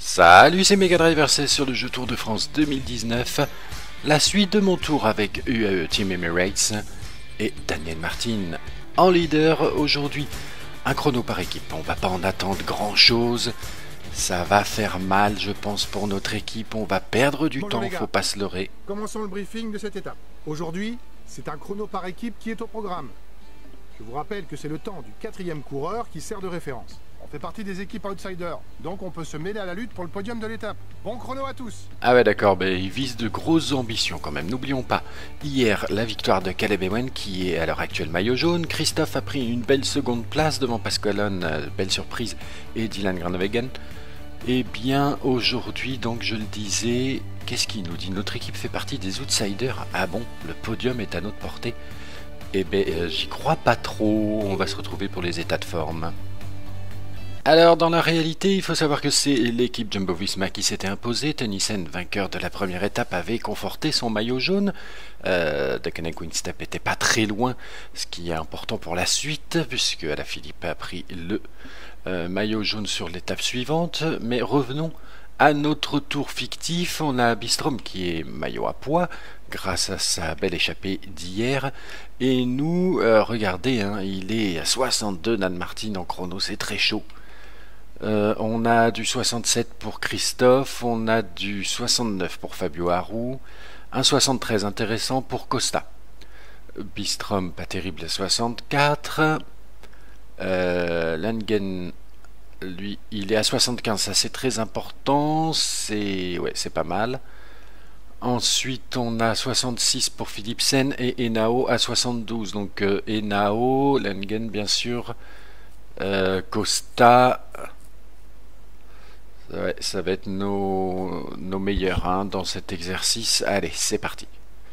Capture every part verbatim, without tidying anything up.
Salut, c'est Mega Driver, c'est sur le jeu Tour de France deux mille dix-neuf. La suite de mon tour avec U A E Team Emirates et Daniel Martin en leader aujourd'hui. Un chrono par équipe, on va pas en attendre grand chose. Ça va faire mal, je pense, pour notre équipe. On va perdre du Bonjour temps, faut pas se leurrer. Commençons le briefing de cette étape. Aujourd'hui, c'est un chrono par équipe qui est au programme. Je vous rappelle que c'est le temps du quatrième coureur qui sert de référence. On fait partie des équipes outsiders, donc on peut se mêler à la lutte pour le podium de l'étape. Bon chrono à tous. Ah ouais d'accord, mais il vise de grosses ambitions quand même. N'oublions pas, hier, la victoire de Caleb Ewan qui est à l'heure actuelle maillot jaune. Christophe a pris une belle seconde place devant Pasqualone, euh, belle surprise, et Dylan Groenewegen. Et bien aujourd'hui, donc je le disais, qu'est-ce qu'il nous dit? Notre équipe fait partie des outsiders. Ah bon, le podium est à notre portée. Eh ben euh, j'y crois pas trop, on va se retrouver pour les états de forme. Alors dans la réalité, il faut savoir que c'est l'équipe Jumbo-Visma qui s'était imposée. Tennisen, vainqueur de la première étape, avait conforté son maillot jaune. Euh, Deceuninck Quick-Step était pas très loin, ce qui est important pour la suite, puisque Alaphilippe a pris le euh, maillot jaune sur l'étape suivante. Mais revenons à notre tour fictif. On a Bistrom qui est maillot à pois, grâce à sa belle échappée d'hier. Et nous, euh, regardez, hein, il est à soixante-deux, Dan Martin en chrono, c'est très chaud. Euh, on a du soixante-sept pour Christophe, on a du soixante-neuf pour Fabio Aru, un soixante-treize intéressant pour Costa. Bistrom, pas terrible, à soixante-quatre. Euh, Langen, lui, il est à soixante-quinze, ça c'est très important, c'est ouais, c'est pas mal. Ensuite, on a soixante-six pour Philipsen et Henao à soixante-douze. Donc euh, Henao, Langen bien sûr, euh, Costa. Ouais, ça va être nos, nos meilleurs hein, dans cet exercice. Allez, c'est parti.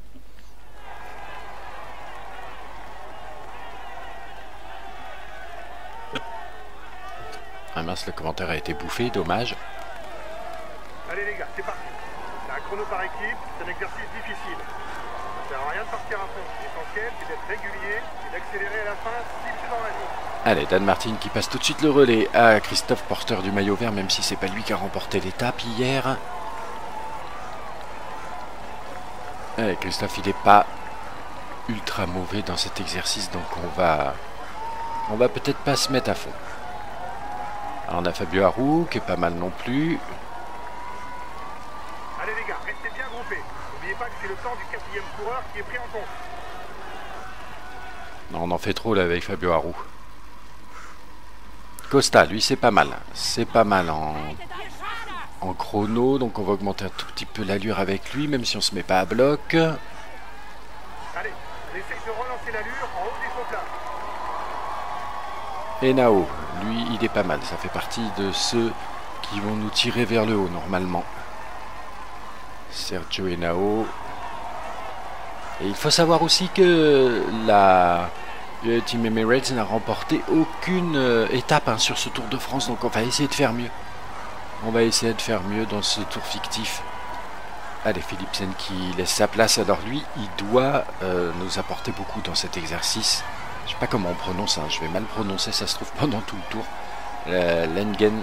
Ah mince, le commentaire a été bouffé, dommage. Allez les gars, c'est parti. C'est un chrono par équipe, c'est un exercice difficile. Ça sert à rien de partir à fond. L'essentiel, c'est d'être régulier et d'accélérer à la fin si c'est dans la ligne. Allez, Dan Martin qui passe tout de suite le relais à Christophe, porteur du maillot vert, même si c'est pas lui qui a remporté l'étape hier. Allez, Christophe, il est pas ultra mauvais dans cet exercice, donc on va, on va peut-être pas se mettre à fond. Alors on a Fabio Aru qui est pas mal non plus. Allez les gars, restez bien groupés. N'oubliez pas que c'est le temps du quatrième coureur qui est pris en compte. Non, on en fait trop là avec Fabio Aru. Costa, lui c'est pas mal. C'est pas mal en, en chrono, donc on va augmenter un tout petit peu l'allure avec lui, même si on se met pas à bloc. Allez, on essaye de relancer l'allure en haut des faux plats. Henao, lui il est pas mal, ça fait partie de ceux qui vont nous tirer vers le haut normalement. Sergio Henao. Et il faut savoir aussi que la le Team Emirates n'a remporté aucune euh, étape hein, sur ce Tour de France, donc on va essayer de faire mieux. On va essayer de faire mieux dans ce tour fictif. Allez, Philipsen qui laisse sa place, alors lui, il doit euh, nous apporter beaucoup dans cet exercice. Je sais pas comment on prononce, hein, je vais mal prononcer, ça se trouve pendant tout le tour. Euh, Langen.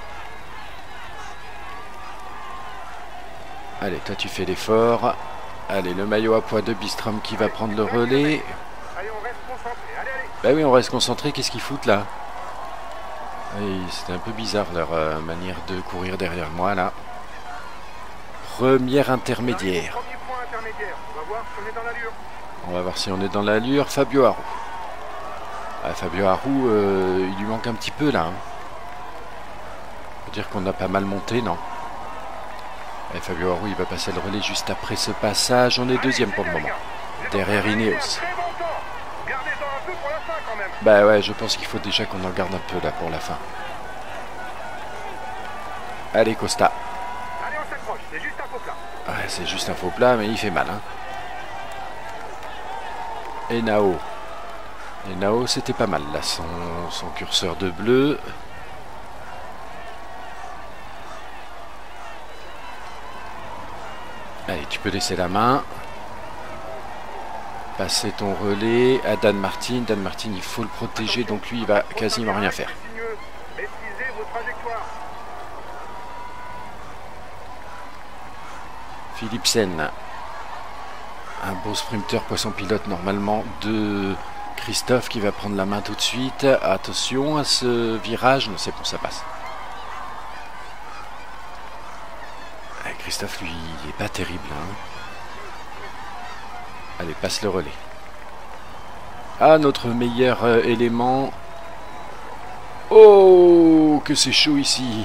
Allez, toi tu fais l'effort. Allez, le maillot à pois de Bistrom qui va prendre le relais. Allez, on reste concentré. Allez, allez. Bah oui, on reste concentré, qu'est-ce qu'ils foutent là? Oui, c'était un peu bizarre leur euh, manière de courir derrière moi là. Première intermédiaire. Premier point intermédiaire. On va voir si on est dans l'allure. On va voir si on est dans l'allure. Fabio Aru. Ah, Fabio Aru, euh, il lui manque un petit peu là. Hein. On peut dire qu'on a pas mal monté, non? Et Fabio Aru, il va passer le relais juste après ce passage. On est deuxième pour le moment. Derrière Ineos. Bah ouais, je pense qu'il faut déjà qu'on en garde un peu là pour la fin. Allez, Costa. Allez, on s'accroche, c'est juste un faux plat. Ouais, c'est juste un faux plat, mais il fait mal. Hein. Henao. Henao, c'était pas mal là, son, son curseur de bleu. Allez, tu peux laisser la main. Passer ton relais à Dan Martin. Dan Martin, il faut le protéger, donc lui, il va quasiment rien faire. Maîtrisez vos trajectoires. Philipsen. Un beau sprinter poisson pilote normalement de Christophe qui va prendre la main tout de suite. Attention à ce virage, c'est bon, ça passe. Et Christophe lui il est pas terrible. Hein. Allez, passe le relais. Ah, notre meilleur euh, élément. Oh, que c'est chaud ici.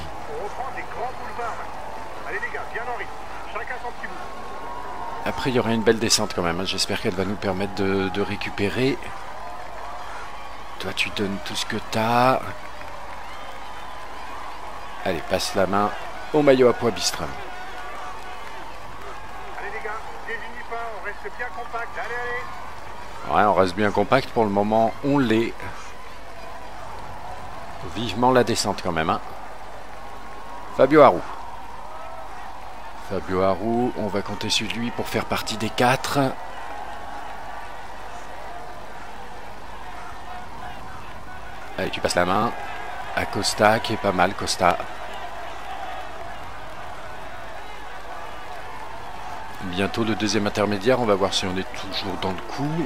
Après, il y aura une belle descente quand même. Hein. J'espère qu'elle va nous permettre de, de récupérer. Toi, tu donnes tout ce que tu as. Allez, passe la main au maillot à poids Bistrom. Allez les gars, désunis pas, on reste bien compact. Allez, allez. Ouais, on reste bien compact pour le moment. On l'est. Vivement la descente quand même. Hein. Fabio Aru. Fabio Aru, on va compter sur lui pour faire partie des quatre. Allez, tu passes la main à Costa, qui est pas mal, Costa. Bientôt le deuxième intermédiaire, on va voir si on est toujours dans le coup.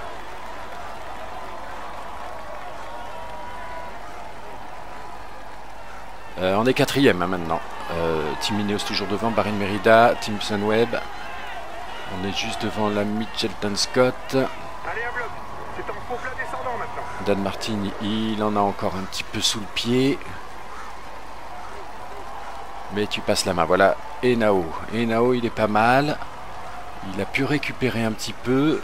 Euh, on est quatrième hein, maintenant. Euh, Team Ineos toujours devant, Bahrain Merida, Team Sunweb. On est juste devant la Mitchelton Scott. Allez, un bloc. C'est en faux plat descendant maintenant. Dan Martin, il en a encore un petit peu sous le pied. Mais tu passes la main, voilà. Henao. Henao, il est pas mal. Il a pu récupérer un petit peu.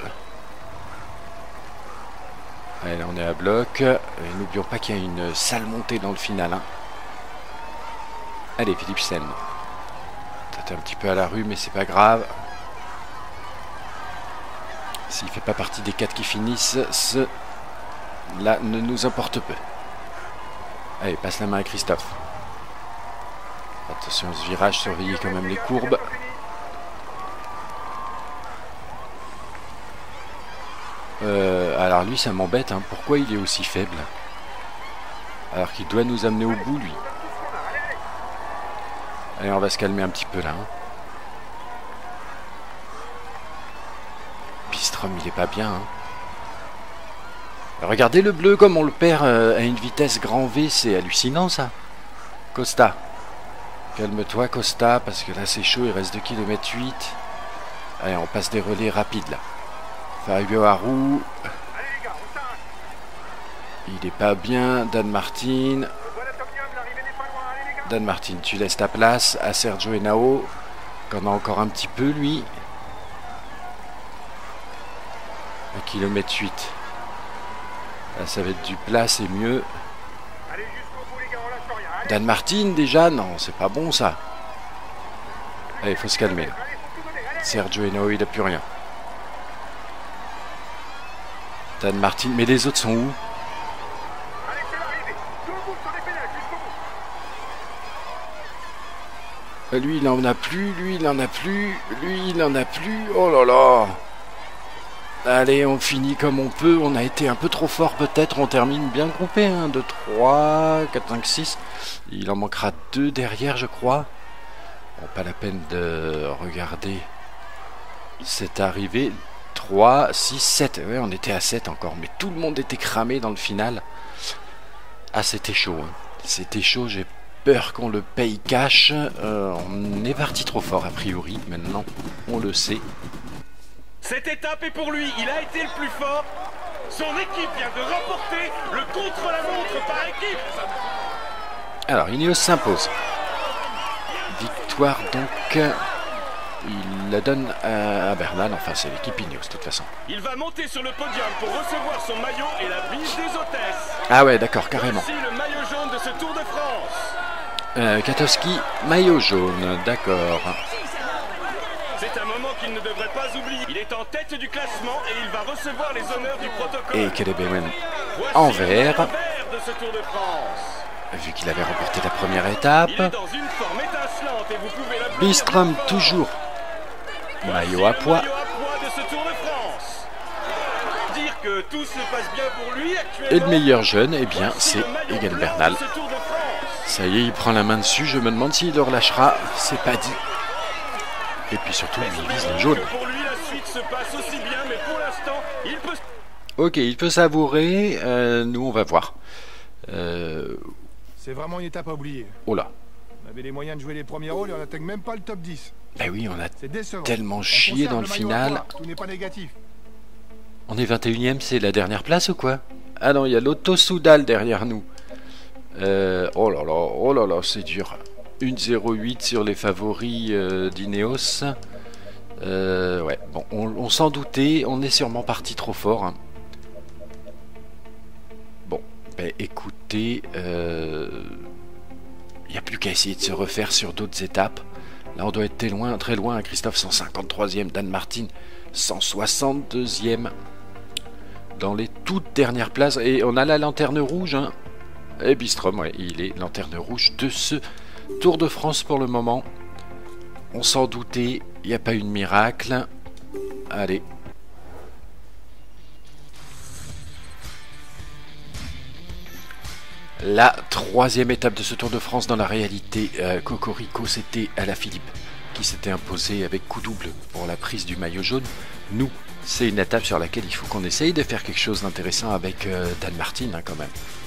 Allez, là, on est à bloc. Et n'oublions pas qu'il y a une sale montée dans le final. Hein. Allez, Philipsen. T'es un petit peu à la rue, mais c'est pas grave. S'il fait pas partie des quatre qui finissent, cela ne nous importe peu. Allez, passe la main à Christophe. Attention ce virage, surveillez quand même les courbes. Euh, alors lui, ça m'embête. Hein. Pourquoi il est aussi faible? Alors qu'il doit nous amener au bout, lui. Allez, on va se calmer un petit peu là. Hein. Bistrom, il est pas bien. Hein. Regardez le bleu comme on le perd euh, à une vitesse grand V, c'est hallucinant ça. Costa. Calme-toi Costa, parce que là c'est chaud, il reste deux kilomètres huit. Allez, on passe des relais rapides là. Fabio Aru. Il est pas bien. Dan Martin. Dan Martin, tu laisses ta place à Sergio Henao, qu'on a encore un petit peu lui. un kilomètre huit. Là ça va être du plat, c'est mieux. Dan Martin déjà, non, c'est pas bon ça. Allez, il faut se calmer là. Sergio Henao, il n'a plus rien. Dan Martin, mais les autres sont où? Lui, il en a plus, lui, il en a plus, lui, il en a plus. Oh là là. Allez, on finit comme on peut. On a été un peu trop fort peut-être. On termine bien groupé. un, deux, trois, quatre, cinq, six. Il en manquera deux derrière, je crois. Bon, pas la peine de regarder cette arrivée. trois, six, sept. Ouais, on était à sept encore. Mais tout le monde était cramé dans le final. Ah, c'était chaud. Hein. C'était chaud. J'ai peur qu'on le paye cash. Euh, on est parti trop fort a priori. Maintenant, on le sait. Cette étape est pour lui, il a été le plus fort. Son équipe vient de remporter le contre-la-montre par équipe. Alors, Ineos s'impose. Victoire donc. Il la donne à Bernal. Enfin, c'est l'équipe Ineos de toute façon. Il va monter sur le podium pour recevoir son maillot et la bise des hôtesses. Ah ouais, d'accord, carrément. Voici le maillot jaune de ce Tour de France. Euh, Katowski, maillot jaune, d'accord. C'est un moment qu'il ne devrait pas oublier. Il est en tête du classement et il va recevoir les honneurs du protocole. Et Caleb Ewan Voici en le vert, maillot vert de ce Tour de France. vu qu'il avait remporté la première étape. Il est dans une forme étincelante et vous pouvez l'applaudir. Bistrom toujours. Maillot à poids. Maillot à poids de ce Tour de France. Dire que tout se passe bien pour lui actuellement. Et le meilleur jeune, eh bien, Voici c'est le maillot Egan blanc Bernal. de ce Tour de France. Ça y est, il prend la main dessus. Je me demande s'il le relâchera. C'est pas dit. Et puis surtout, il vise le jaune. Pour lui, la suite se passe aussi bien, mais pour l'instant, il peut... Ok, il peut savourer. Euh, nous, on va voir. Euh... C'est vraiment une étape à oublier. Oh là. On avait les moyens de jouer les premiers rôles et on n'atteigne même pas le top dix. Ben oui, on a C'est décevant. tellement On chié conserve dans le maillot à final. poids, tout n'est pas négatif. On est vingt et unième, c'est la dernière place ou quoi? Ah non, il y a l'Auto Soudal derrière nous. Euh, oh là là, oh là là, c'est dur. un zéro huit sur les favoris euh, d'Ineos. Euh, ouais, bon, on, on s'en doutait, on est sûrement parti trop fort. Hein. Bon, ben écoutez, il euh, n'y a plus qu'à essayer de se refaire sur d'autres étapes. Là, on doit être très loin, très loin. Christophe cent cinquante-troisième, Dan Martin cent soixante-deuxième. Dans les toutes dernières places. Et on a la lanterne rouge. Hein. Et Bistrom, ouais, il est lanterne rouge de ce Tour de France pour le moment. On s'en doutait, il n'y a pas eu de miracle. Allez. La troisième étape de ce Tour de France dans la réalité. Euh, Cocorico, c'était Alaphilippe qui s'était imposé avec coup double pour la prise du maillot jaune. Nous, c'est une étape sur laquelle il faut qu'on essaye de faire quelque chose d'intéressant avec euh, Dan Martin hein, quand même.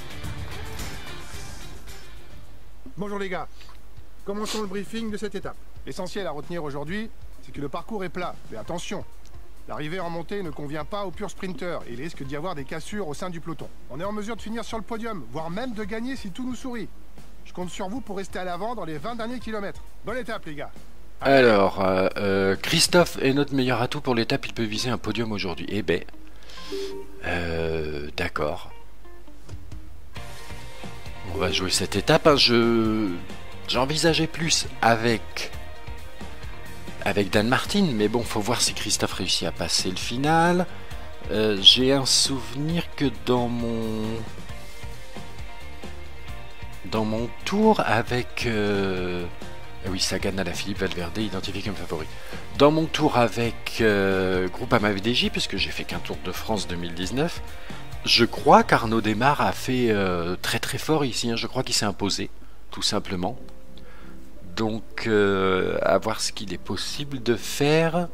Bonjour les gars. Commençons le briefing de cette étape. L'essentiel à retenir aujourd'hui, c'est que le parcours est plat. Mais attention, l'arrivée en montée ne convient pas aux purs sprinteurs et il risque d'y avoir des cassures au sein du peloton. On est en mesure de finir sur le podium, voire même de gagner si tout nous sourit. Je compte sur vous pour rester à l'avant dans les vingt derniers kilomètres. Bonne étape les gars. Alors, euh, euh, Christophe est notre meilleur atout pour l'étape, il peut viser un podium aujourd'hui. Eh ben, euh, d'accord. On va jouer cette étape. Hein. Je j'envisageais plus avec avec Dan Martin, mais bon, faut voir si Christophe réussit à passer le final. Euh, J'ai un souvenir que dans mon dans mon tour avec euh, ah oui, Sagan, Alaphilippe, Valverde identifié comme favori. Dans mon tour avec euh, Groupama V D J, puisque j'ai fait qu'un Tour de France deux mille dix-neuf, je crois qu'Arnaud Desmar a fait euh, très très fort ici. Hein. Je crois qu'il s'est imposé, tout simplement. Donc, euh, à voir ce qu'il est possible de faire.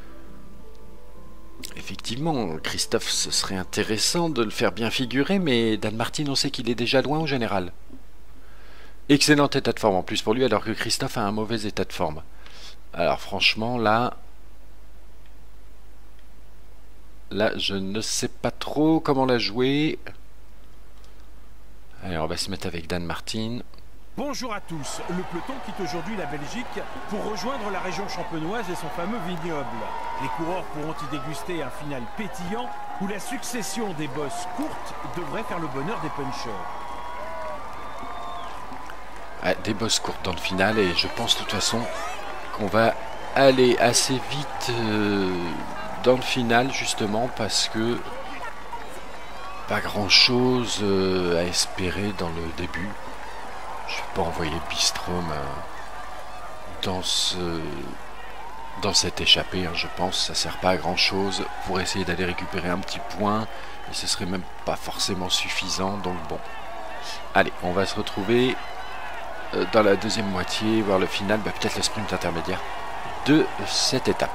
Effectivement, Christophe, ce serait intéressant de le faire bien figurer, mais Dan Martin, on sait qu'il est déjà loin au général. Excellent état de forme en plus pour lui, alors que Christophe a un mauvais état de forme. Alors franchement, là... Là, je ne sais pas trop comment la jouer. Allez, on va se mettre avec Dan Martin. Bonjour à tous. Le peloton quitte aujourd'hui la Belgique pour rejoindre la région champenoise et son fameux vignoble. Les coureurs pourront y déguster un final pétillant où la succession des bosses courtes devrait faire le bonheur des punchers. Ah, des bosses courtes dans le final et je pense de toute façon qu'on va aller assez vite euh, dans le final justement parce que pas grand chose euh, à espérer dans le début. Je vais pas envoyer Bistrom euh, dans ce dans cette échappée, hein, je pense ça sert pas à grand chose pour essayer d'aller récupérer un petit point et ce serait même pas forcément suffisant, donc bon. Allez, on va se retrouver dans la deuxième moitié, voir le final, bah, peut-être le sprint intermédiaire de cette étape.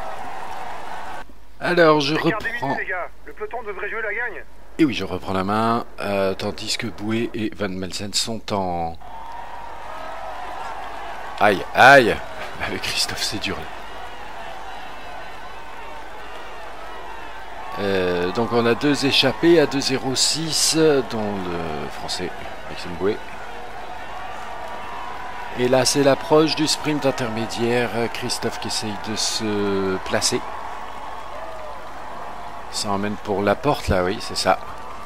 Alors je reprends. Les gars. Le peloton devrait jouer la gagne. Et oui, je reprends la main, euh, tandis que Bouet et Van Melsen sont en... Aïe, aïe. Avec Christophe, c'est dur. Là. Euh, donc on a deux échappés à deux zéro six, dont le français Maxime Bouet. Et là, c'est l'approche du sprint intermédiaire. Christophe qui essaye de se placer. Ça emmène pour la porte, là, oui, c'est ça.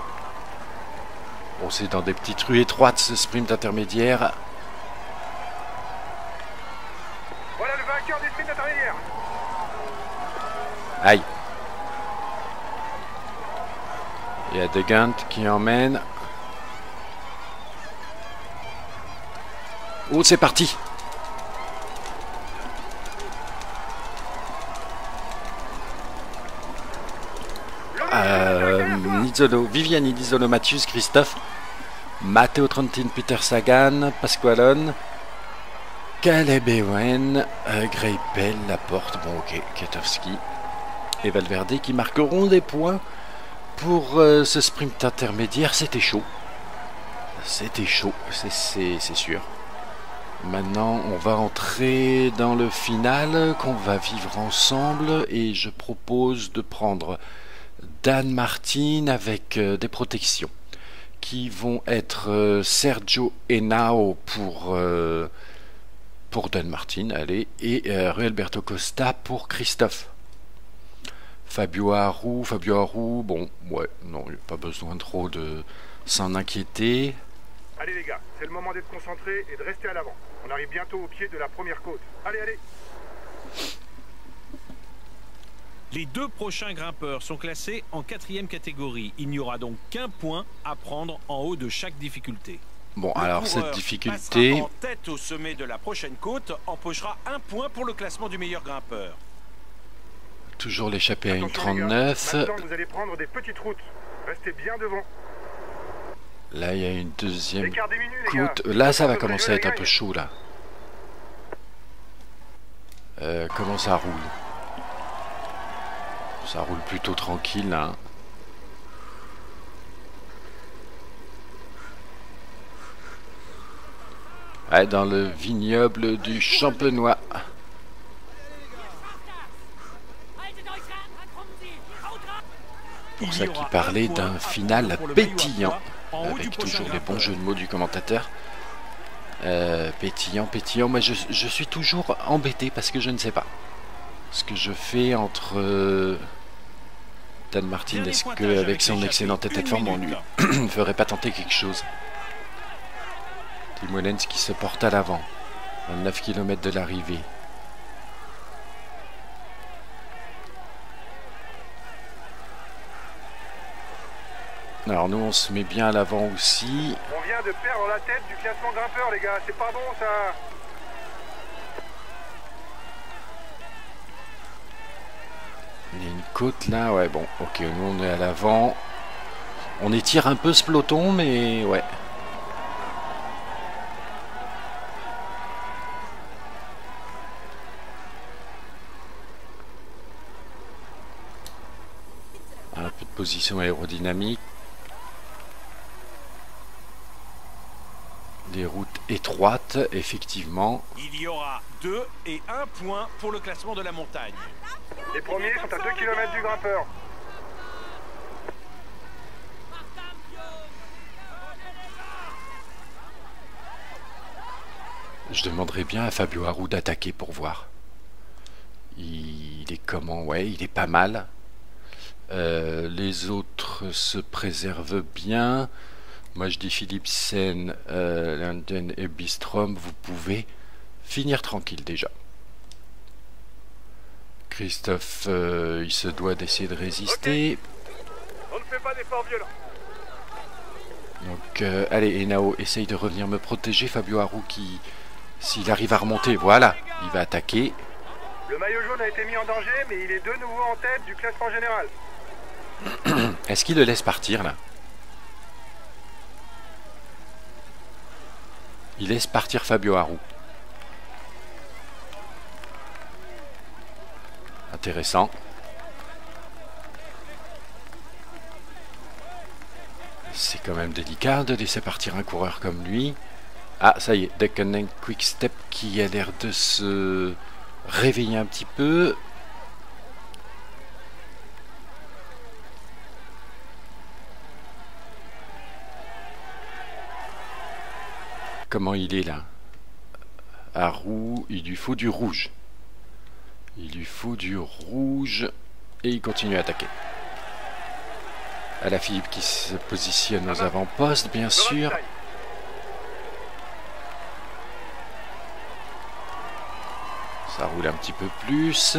Bon, c'est dans des petites rues étroites, ce sprint intermédiaire. Voilà le vainqueur du sprint intermédiaire. Aïe. Il y a De Gant qui emmène. Oh, c'est parti. Euh, Nizzolo, Viviani, Nizzolo, Mathius, Christophe, Matteo Trentin, Peter Sagan, Pasqualone, Caleb Ewen, euh, Greipel, Laporte, bon ok, Kwiatkowski et Valverde qui marqueront des points pour euh, ce sprint intermédiaire. C'était chaud. C'était chaud, c'est sûr. Maintenant, on va entrer dans le final qu'on va vivre ensemble et je propose de prendre Dan Martin avec euh, des protections qui vont être euh, Sergio Henao pour, euh, pour Dan Martin, allez, et euh, Alberto Costa pour Christophe. Fabio Aru, Fabio Aru, bon, ouais, non, il n'y a pas besoin trop de s'en inquiéter. Allez les gars, c'est le moment d'être concentré et de rester à l'avant. On arrive bientôt au pied de la première côte. Allez, allez. Les deux prochains grimpeurs sont classés en quatrième catégorie. Il n'y aura donc qu'un point à prendre en haut de chaque difficulté. Bon, Le alors cette difficulté... en tête au sommet de la prochaine côte empochera un point pour le classement du meilleur grimpeur. Toujours l'échappée à une Attention, les gars. trente-neuf. Maintenant, vous allez prendre des petites routes. Restez bien devant. Là, il y a une deuxième L'écart diminue, les gars. côte. Là, ça va Attention, commencer à être un les peu gars. chaud, là. Euh, comment ça roule? Ça roule plutôt tranquille, là. Ouais, dans le vignoble du Champenois. Pour ça qu'il parlait d'un final pétillant, avec toujours les bons jeux de mots du commentateur. Euh, pétillant, pétillant, moi je, je suis toujours embêté parce que je ne sais pas ce que je fais entre euh, Dan Martin. Est-ce qu'avec son excellente état de forme, on lui ne ferait pas tenter quelque chose? Timolenz qui se porte à l'avant, à neuf kilomètres de l'arrivée. Alors nous on se met bien à l'avant aussi. On vient de perdre la tête du classement grimpeur, les gars. C'est pas bon, ça. Il y a une côte là, ouais bon, ok, nous on est à l'avant. On étire un peu ce peloton, mais ouais. Un peu de position aérodynamique. Des routes étroites, effectivement. Il y aura deux et un point pour le classement de la montagne. Les premiers sont à deux kilomètres du grimpeur. Je demanderais bien à Fabio Aru d'attaquer pour voir. Il est comment? Ouais, il est pas mal. Euh, les autres se préservent bien. Moi je dis Philipsen, euh, Landen et Bistrom, vous pouvez finir tranquille déjà. Christophe, euh, il se doit d'essayer de résister. On ne fait pas d'efforts violents. Donc euh, allez, Henao essaye de revenir me protéger. Fabio Aru qui, s'il arrive à remonter, voilà, il va attaquer. Le maillot jaune a été mis en danger, mais il est de nouveau en tête du classement général. Est-ce qu'il le laisse partir là? Il laisse partir Fabio Aru. Intéressant. C'est quand même délicat de laisser partir un coureur comme lui. Ah, ça y est, Deceuninck Quick Step qui a l'air de se réveiller un petit peu. Comment il est là? Aru, il lui faut du rouge. Il lui faut du rouge. Et il continue à attaquer. Alaphilippe qui se positionne aux avant-postes, bien sûr. Ça roule un petit peu plus.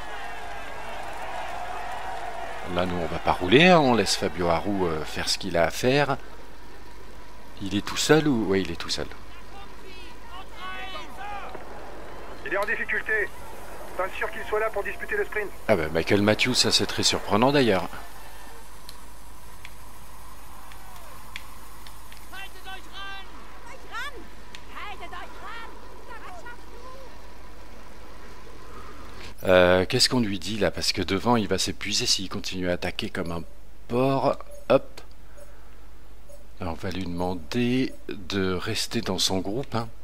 Là, nous, on va pas rouler. Hein. On laisse Fabio Aru euh, faire ce qu'il a à faire. Il est tout seul ou... Oui, il est tout seul. Il est en difficulté. Pas sûr qu'il soit là pour disputer le sprint. Ah bah, Michael Matthews, ça c'est très surprenant d'ailleurs. Euh, Qu'est-ce qu'on lui dit là? Parce que devant il va s'épuiser s'il continue à attaquer comme un porc. Hop. Là, on va lui demander de rester dans son groupe. Hein.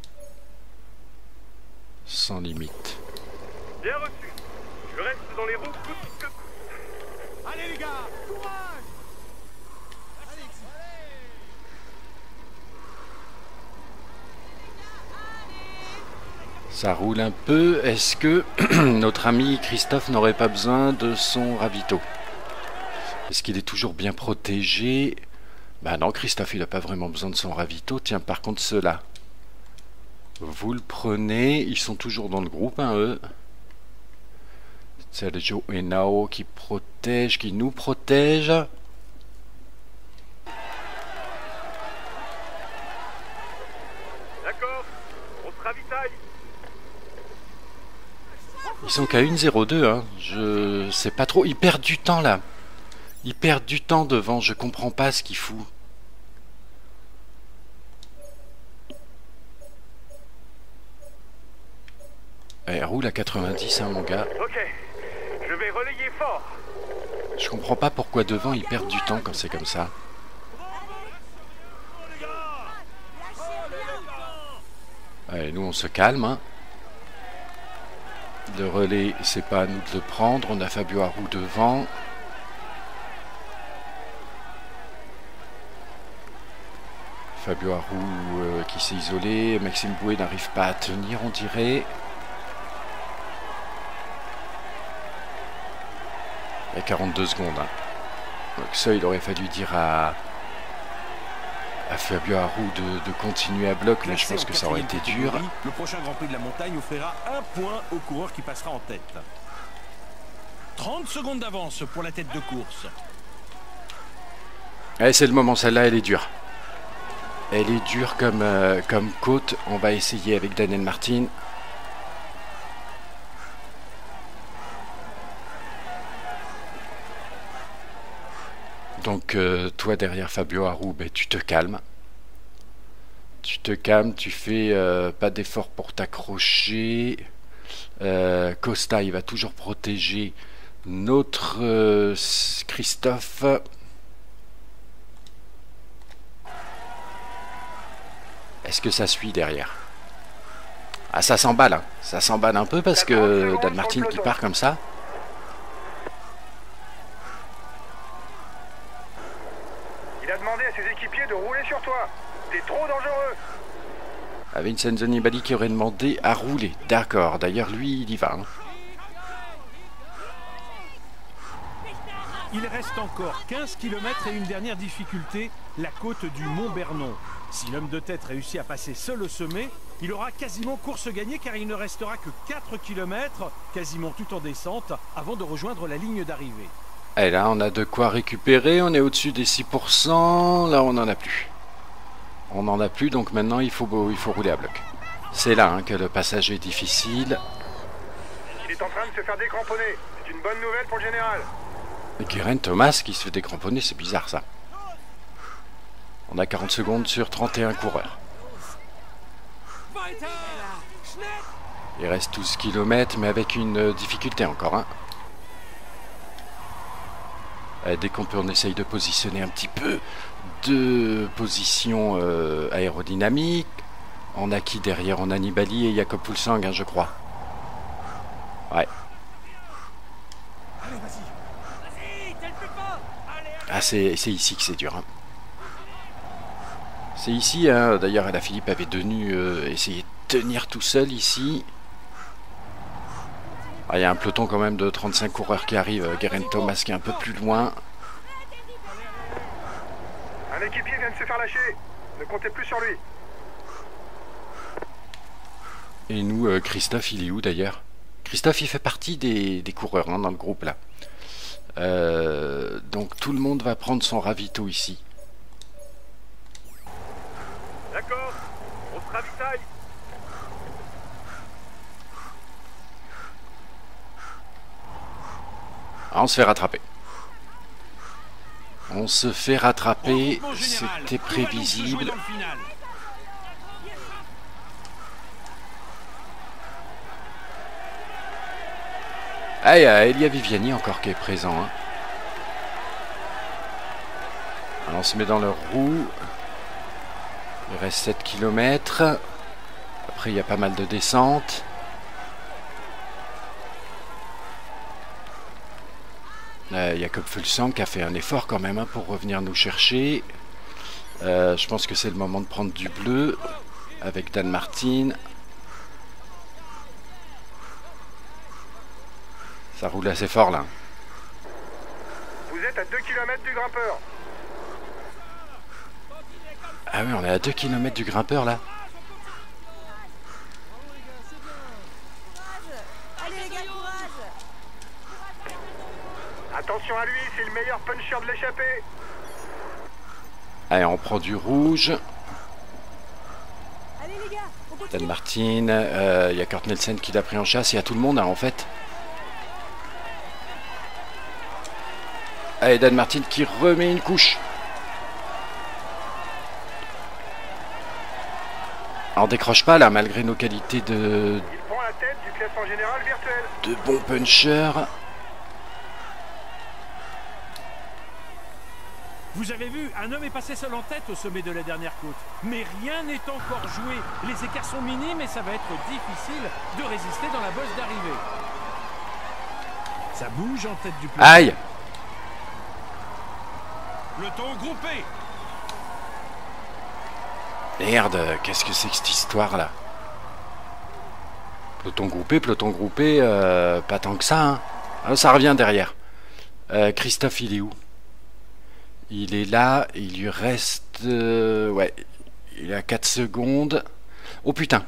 Sans limite. Bien reçu. Je reste dans les roues coûte que coûte. Allez les gars, courage! Ça roule un peu. Est-ce que notre ami Christophe n'aurait pas besoin de son ravito? Est-ce qu'il est toujours bien protégé? Bah non, Christophe, il n'a pas vraiment besoin de son ravito. Tiens, par contre, ceux-là, vous le prenez. Ils sont toujours dans le groupe, hein, eux. Sergio et Nao qui protègent, qui nous protègent. D'accord, on se ravitaille. Ils sont qu'à un zéro deux, hein. Je sais pas trop. Ils perdent du temps là. Ils perdent du temps devant. Je comprends pas ce qu'ils foutent. Eh, roule à quatre-vingt-dix, hein, mon gars. Ok, je vais relayer fort. Je comprends pas pourquoi devant ils perdent du temps quand c'est comme ça. Allez, nous on se calme. Hein. Le relais, c'est pas à nous de le prendre. On a Fabio Aru devant. Fabio Aru euh, qui s'est isolé. Maxime Bouet n'arrive pas à tenir, on dirait. Il y a quarante-deux secondes. Hein. Donc ça, il aurait fallu dire à, à Fabio Aru de, de continuer à bloc, mais je pense que ça aurait été dur. Le prochain Grand Prix de la montagne offrira un point au coureur qui passera en tête. trente secondes d'avance pour la tête de course. Allez, c'est le moment, celle-là, elle est dure. Elle est dure comme, euh, comme côte. On va essayer avec Daniel Martin. Donc euh, toi derrière Fabio Aru, ben, tu te calmes. Tu te calmes, tu fais euh, pas d'effort pour t'accrocher. Euh, Costa, il va toujours protéger notre euh, Christophe. Est-ce que ça suit derrière? Ah, ça s'emballe, hein. Ça s'emballe un peu parce que Dan Martin qui part comme ça. Il a demandé à ses équipiers de rouler sur toi. T'es trop dangereux. Ah, Vincenzo Nibali qui aurait demandé à rouler. D'accord, d'ailleurs lui il y va. Hein. Il reste encore quinze kilomètres et une dernière difficulté, la côte du Mont Bernon. Si l'homme de tête réussit à passer seul au sommet, il aura quasiment course gagnée car il ne restera que quatre kilomètres, quasiment tout en descente, avant de rejoindre la ligne d'arrivée. Et là on a de quoi récupérer, on est au-dessus des six pour cent, là on n'en a plus. On n'en a plus, donc maintenant il faut, il faut rouler à bloc. C'est là hein, que le passage est difficile. Il est en train de se faire décramponner. C'est une bonne nouvelle pour le général. Geraint Thomas qui se fait décramponner, c'est bizarre ça. On a quarante secondes sur trente et un coureurs. Il reste douze kilomètres, mais avec une difficulté encore. Hein. Dès qu'on peut, on essaye de positionner un petit peu de position euh, aérodynamique. On a qui derrière? On a Nibali et Jakob Fuglsang, hein, je crois. Ouais. Ah, c'est ici que c'est dur. Hein. C'est ici, hein. D'ailleurs, Alaphilippe avait tenu, euh, essayé de tenir tout seul ici. Il ah, y a un peloton quand même de trente-cinq coureurs qui arrivent. Geraint Thomas qui est un peu plus loin. Un équipier vient de se faire lâcher. Ne comptez plus sur lui. Et nous, euh, Christophe, il est où d'ailleurs? Christophe, il fait partie des, des coureurs hein, dans le groupe là. Euh, donc tout le monde va prendre son ravito ici. D'accord, on se ravitaille. Ah, on se fait rattraper. On se fait rattraper, c'était prévisible. Ah, il y a Elia Viviani encore qui est présent. Hein. Alors on se met dans leur roue. Il reste sept kilomètres. Après il y a pas mal de descentes. Euh, il y a Kopfelsang qui a fait un effort quand même hein, pour revenir nous chercher. Euh, je pense que c'est le moment de prendre du bleu avec Dan Martin. Ça roule assez fort là. Vous êtes à deux kilomètres du grimpeur. Ah oui, on est à deux kilomètres du grimpeur là. Allez les gars, courage! Attention à lui, c'est le meilleur puncher de l'échappée. Allez, on prend du rouge. Allez les gars, on continue. Dan Martin, il euh, y a Kurt Nielsen qui l'a pris en chasse. Il y a tout le monde hein, en fait. Allez, Dan Martin qui remet une couche. On décroche pas là malgré nos qualités de, Il prend la tête du classement général virtuel. de bon puncher. Vous avez vu, un homme est passé seul en tête au sommet de la dernière côte. Mais rien n'est encore joué. Les écarts sont minimes et ça va être difficile de résister dans la bosse d'arrivée. Ça bouge en tête du peloton. Aïe! Peloton groupé. Merde, qu'est-ce que c'est que cette histoire là? Peloton groupé, peloton groupé, euh, pas tant que ça. Hein. Ah, ça revient derrière. Euh, Christophe, il est où? Il est là, il lui reste... Euh, ouais, il a quatre secondes. Oh putain!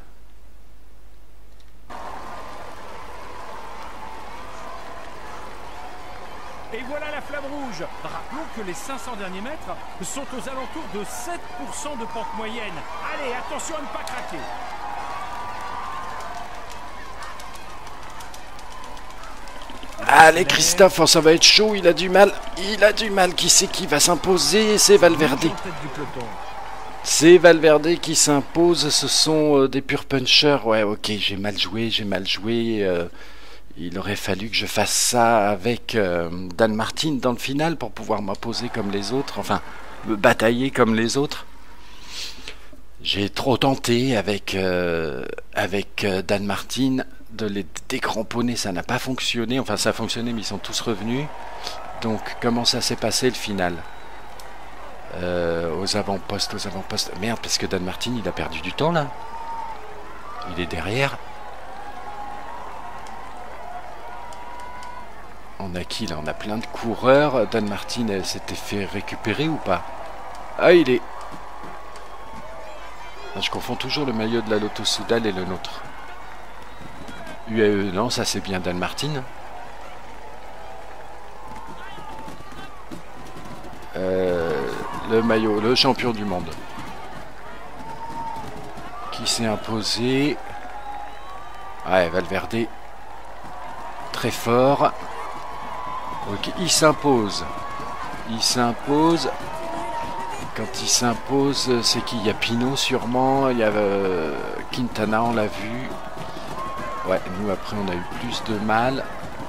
Et voilà la flamme rouge. Rappelons que les cinq cents derniers mètres sont aux alentours de sept pour cent de pente moyenne. Allez, attention à ne pas craquer. Allez Christophe, oh, ça va être chaud, il a du mal. Il a du mal, qui c'est qui va s'imposer? C'est Valverde. En tête du peloton. C'est Valverde qui s'impose, ce sont euh, des purs punchers. Ouais, ok, j'ai mal joué, j'ai mal joué. Euh, il aurait fallu que je fasse ça avec euh, Dan Martin dans le final pour pouvoir m'imposer comme les autres, enfin, me batailler comme les autres. J'ai trop tenté avec, euh, avec euh, Dan Martin de les décramponner, ça n'a pas fonctionné. Enfin, ça a fonctionné, mais ils sont tous revenus. Donc, comment ça s'est passé le final? Euh, aux avant-postes, aux avant-postes. Merde, parce que Dan Martin, il a perdu du temps là. Il est derrière. On a qui là? On a plein de coureurs. Dan Martin, elle s'était fait récupérer ou pas? Ah, il est... Ah, je confonds toujours le maillot de la Lotto Soudal et le nôtre. U A E, non, ça c'est bien Dan Martin. Euh, le maillot, le champion du monde. Qui s'est imposé. Ouais, Valverde. Très fort. Ok, il s'impose. Il s'impose. Quand il s'impose, c'est qu'il y a Pinot sûrement. Il y a euh, Quintana, on l'a vu. Ouais, nous après on a eu plus de mal.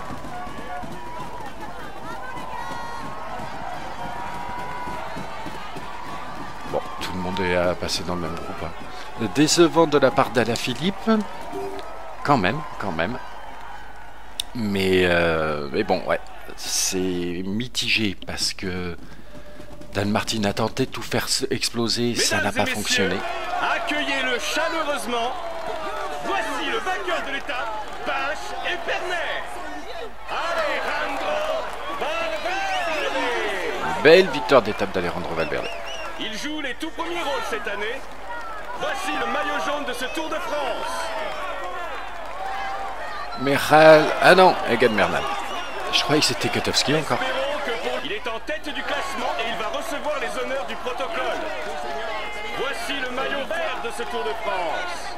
Bon, tout le monde est à passer dans le même groupe. Hein. Décevant de la part d'Alaphilippe. Quand même, quand même. Mais, euh, mais bon, ouais. C'est mitigé parce que Dan Martin a tenté de tout faire exploser. Mesdames ça n'a pas fonctionné. Accueillez-le chaleureusement. Voici le vainqueur de l'étape, Bache et Pernet. Alejandro Valverde. Belle victoire d'étape d'Alejandro Valverde. Il joue les tout premiers rôles cette année. Voici le maillot jaune de ce Tour de France. Merhal... Ah non, Egan Bernal. Je croyais que c'était Kotowski encore. Il est en tête du classement et il va recevoir les honneurs du protocole. Voici le maillot vert de ce Tour de France.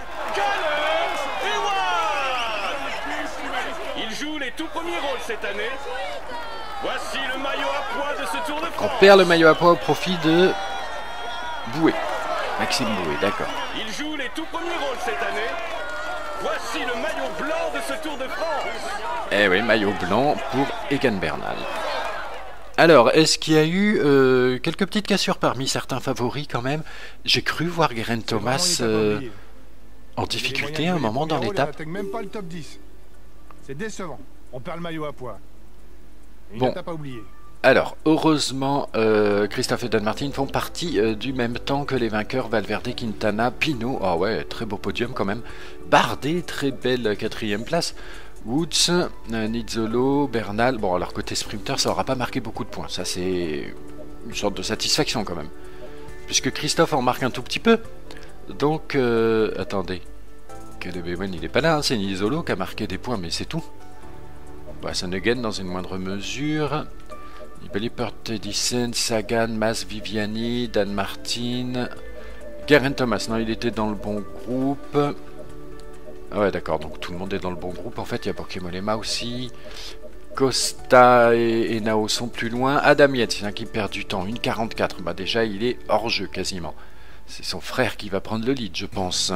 Il joue les tout premiers rôles cette année. Voici le maillot à pois de ce Tour de France. On perd le maillot à pois au profit de Boué. Maxime Boué, d'accord. Il joue les tout premiers rôles cette année. Voici le maillot blanc de ce Tour de France. Eh oui, maillot blanc pour Egan Bernal. Alors, est-ce qu'il y a eu euh, quelques petites cassures parmi certains favoris quand même? J'ai cru voir Geraint Thomas euh, en difficulté à un moment dans l'étape. Même pas le top dix. C'est décevant. On perd le maillot à poids. Il Bon. ne t'a pas oublié. Alors, heureusement, euh, Christophe et Dan Martin font partie euh, du même temps que les vainqueurs Valverde, Quintana, Pinot. Ah ouais, très beau podium quand même. Bardet, très belle quatrième place. Woods, euh, Nizzolo, Bernal. Bon, alors côté sprinter, ça n'aura pas marqué beaucoup de points. Ça, c'est une sorte de satisfaction quand même. Puisque Christophe en marque un tout petit peu. Donc, euh, attendez. Caleb Ewan, il n'est pas là, hein, c'est Nizzolo qui a marqué des points, mais c'est tout. Bah, Sonnegen dans une moindre mesure. Nibali, Port-Edison, Sagan, Mas, Viviani, Dan Martin, Geraint Thomas. Non, il était dans le bon groupe. Ah ouais, d'accord, donc tout le monde est dans le bon groupe. En fait, il y a Pokémolema aussi. Costa et, et Nao sont plus loin. Adam Yates, hein, qui perd du temps, une quarante-quatre. Bah, déjà, il est hors jeu quasiment. C'est son frère qui va prendre le lead, je pense.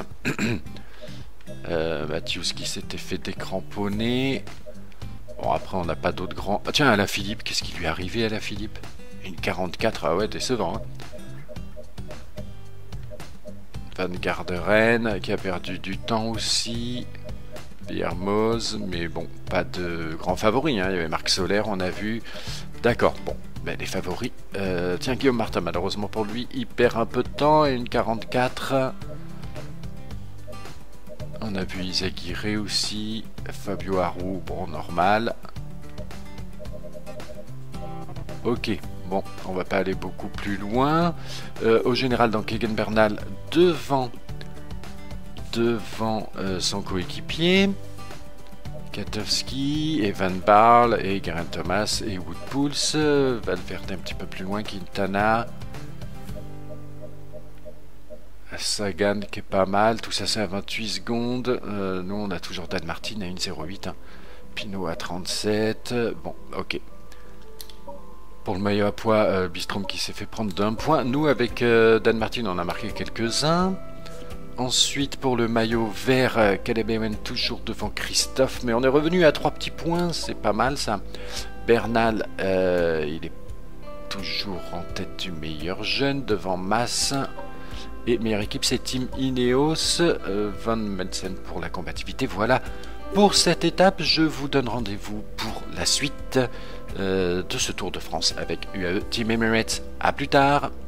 euh, Matthews qui s'était fait décramponner. Bon, après, on n'a pas d'autres grands... Ah, tiens, Alaphilippe, qu'est-ce qui lui est arrivé, Alaphilippe? Une quarante-quatre, ah ouais, décevant. Hein. Van Garderen, qui a perdu du temps aussi. Biermoz, mais bon, pas de grands favoris. Hein. Il y avait Marc Soler, on a vu. D'accord, bon, ben, les favoris. Euh, tiens, Guillaume Martin, malheureusement pour lui, il perd un peu de temps. Et une quarante-quatre... On a vu Izaguirre aussi, Fabio Aru, bon, normal. Ok, bon, on va pas aller beaucoup plus loin. Euh, au général, donc Egan Bernal devant, devant euh, son coéquipier. Katowski, et Van Barle, et Geraint Thomas, et Woodpulse. Valverde un petit peu plus loin, Quintana. Sagan qui est pas mal, tout ça c'est à vingt-huit secondes. Euh, nous on a toujours Dan Martin à une zéro huit. Hein. Pinot à trente-sept. Bon, ok. Pour le maillot à poids, euh, Bistrom qui s'est fait prendre d'un point. Nous avec euh, Dan Martin on a marqué quelques-uns. Ensuite pour le maillot vert, euh, Caleb Ewan toujours devant Christophe. Mais on est revenu à trois petits points, c'est pas mal ça. Bernal, euh, il est toujours en tête du meilleur jeune devant Mas. Et meilleure équipe, c'est Team Ineos, euh, Van Mensen pour la combativité. Voilà pour cette étape. Je vous donne rendez-vous pour la suite euh, de ce Tour de France avec U A E Team Emirates. A plus tard.